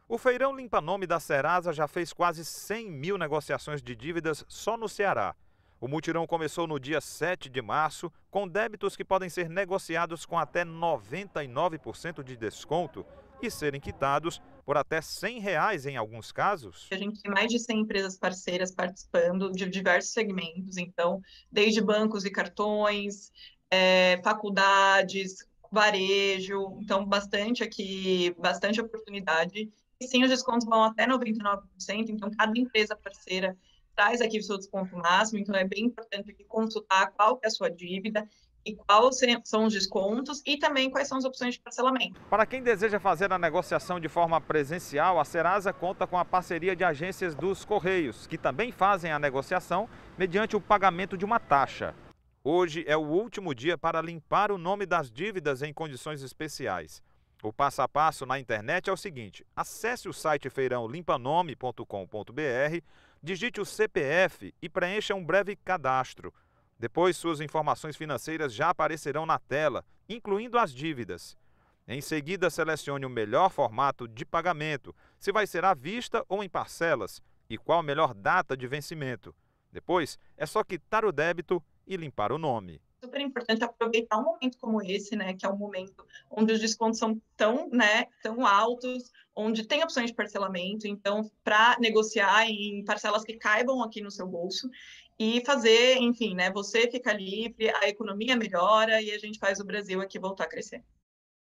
O Feirão Limpa Nome da Serasa já fez quase 100 mil negociações de dívidas só no Ceará. O mutirão começou no dia 7 de março, com débitos que podem ser negociados com até 99% de desconto e serem quitados por até R$ 100 em alguns casos. A gente tem mais de 100 empresas parceiras participando de diversos segmentos, então, desde bancos e cartões, faculdades, varejo, então bastante aqui, bastante oportunidade. E sim, os descontos vão até 99%, então cada empresa parceira traz aqui o seu desconto máximo, então é bem importante aqui consultar qual que é a sua dívida e quais são os descontos e também quais são as opções de parcelamento. Para quem deseja fazer a negociação de forma presencial, a Serasa conta com a parceria de agências dos Correios, que também fazem a negociação mediante o pagamento de uma taxa. Hoje é o último dia para limpar o nome das dívidas em condições especiais. O passo a passo na internet é o seguinte: acesse o site feirãolimpanome.com.br, digite o CPF e preencha um breve cadastro. Depois, suas informações financeiras já aparecerão na tela, incluindo as dívidas. Em seguida, selecione o melhor formato de pagamento, se vai ser à vista ou em parcelas, e qual a melhor data de vencimento. Depois, é só quitar o débito e limpar o nome. Super importante aproveitar um momento como esse, né, que é um momento onde os descontos são tão, né, tão altos, onde tem opções de parcelamento, então, para negociar em parcelas que caibam aqui no seu bolso e fazer, enfim, né, você fica livre, a economia melhora e a gente faz o Brasil aqui voltar a crescer.